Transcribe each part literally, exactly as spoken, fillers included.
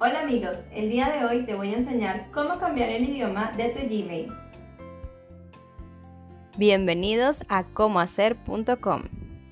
Hola amigos, el día de hoy te voy a enseñar cómo cambiar el idioma de tu Gmail. Bienvenidos a cómo hacer punto com.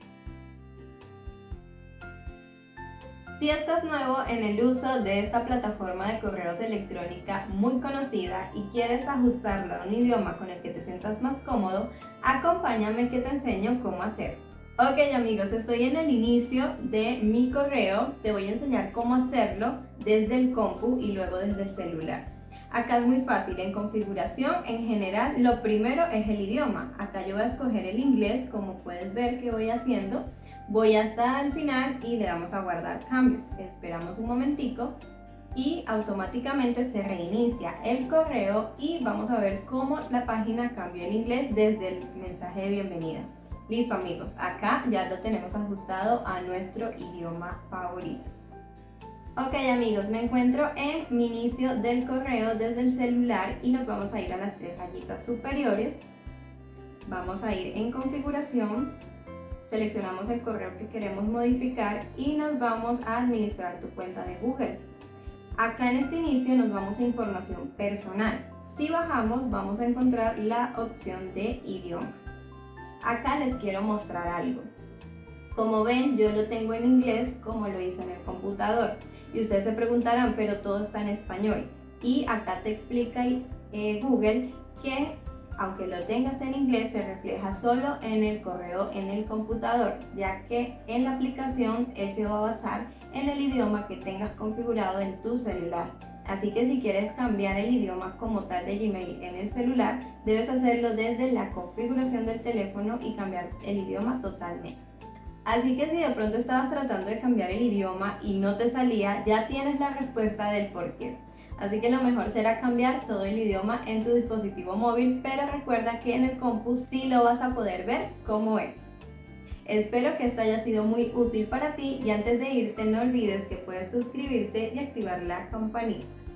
Si estás nuevo en el uso de esta plataforma de correos electrónica muy conocida y quieres ajustarlo a un idioma con el que te sientas más cómodo, acompáñame que te enseño cómo hacer. Ok amigos, estoy en el inicio de mi correo, te voy a enseñar cómo hacerlo desde el compu y luego desde el celular. Acá es muy fácil, en configuración en general lo primero es el idioma. Acá yo voy a escoger el inglés, como puedes ver que voy haciendo. Voy hasta el final y le damos a guardar cambios. Esperamos un momentico y automáticamente se reinicia el correo y vamos a ver cómo la página cambió en inglés desde el mensaje de bienvenida. Listo amigos, acá ya lo tenemos ajustado a nuestro idioma favorito. Ok amigos, me encuentro en mi inicio del correo desde el celular y nos vamos a ir a las tres rayitas superiores. Vamos a ir en configuración, seleccionamos el correo que queremos modificar y nos vamos a administrar tu cuenta de Google. Acá en este inicio nos vamos a información personal. Si bajamos vamos a encontrar la opción de idioma. Acá les quiero mostrar algo. Como ven, yo lo tengo en inglés como lo hice en el computador. Y ustedes se preguntarán, pero todo está en español. Y acá te explica eh, Google que aunque lo tengas en inglés, se refleja solo en el correo en el computador, ya que en la aplicación él se va a basar en el idioma que tengas configurado en tu celular. Así que si quieres cambiar el idioma como tal de Gmail en el celular, debes hacerlo desde la configuración del teléfono y cambiar el idioma totalmente. Así que si de pronto estabas tratando de cambiar el idioma y no te salía, ya tienes la respuesta del por qué. Así que lo mejor será cambiar todo el idioma en tu dispositivo móvil, pero recuerda que en el compu sí lo vas a poder ver cómo es. Espero que esto haya sido muy útil para ti y antes de irte no olvides que puedes suscribirte y activar la campanita.